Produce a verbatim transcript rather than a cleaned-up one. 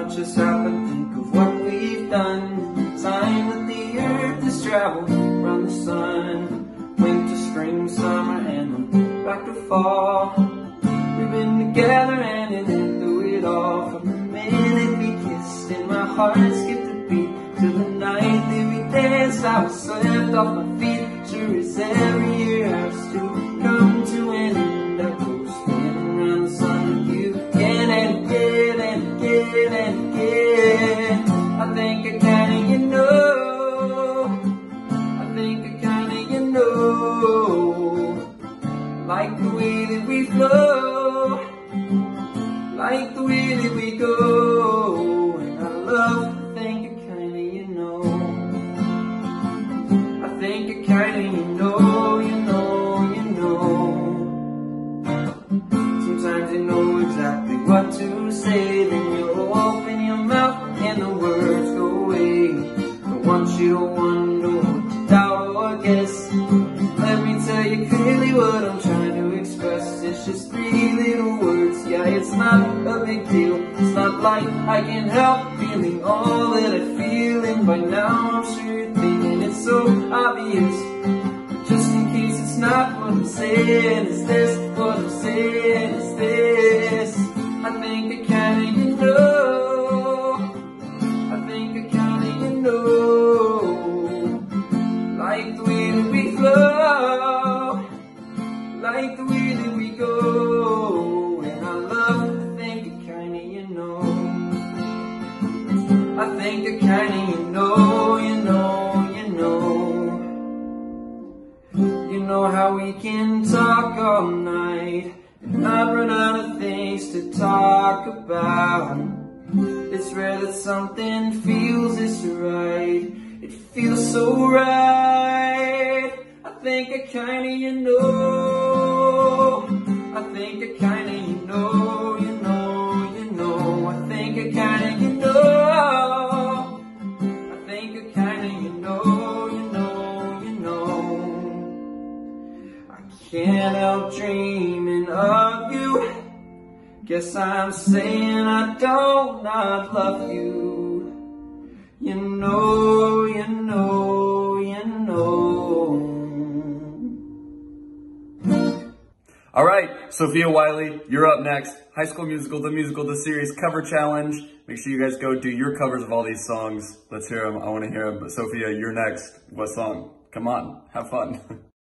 watch us happen, think of what we've done. Time that the earth has traveled around the sun. Winter, spring, summer, and then back to fall. We've been together and it through it all. From the minute we kissed and my heart skipped a beat, to the night that we danced, I was swept off my feet. Sure as every year has to come to an end, I go spinning around the sun with you again and again and again and again. I think I kinda you know, I think I kinda you know, like the way that we flow, like the way that we go. And I love to think I kinda you know, I think I kinda you know, you know, you know. Sometimes you know exactly what to say, then you open your mouth and the words go away. I want you to wonder what to doubt or guess. Let me tell you clearly what I'm trying to express. It's just three little words, yeah, it's not a big deal. It's not like I can help feeling all that I feel, and by now I'm sure you're thinking it's so obvious. But just in case it's not, what I'm saying is this, what I'm saying is this. I think I kinda you know, I think I kinda you know, like the way that we flow, like the way that we go. And I love to think I kinda you know, I think I kinda you know, you know, you know. You know how we can talk all night and not run out of things to talk about. It's rare that something feels this right, it feels so right. I think I kinda you know, I think I kinda you know, you know, you know. I think I kinda you know, I think I kinda you know, you know, you know. I can't help dreaming of you. Guess I'm saying I don't not love you. You know, you know, you know. All right, Sophia Wiley, you're up next. High School Musical, the musical, the series cover challenge. Make sure you guys go do your covers of all these songs. Let's hear them. I want to hear them. But Sophia, you're next. What song? Come on, have fun.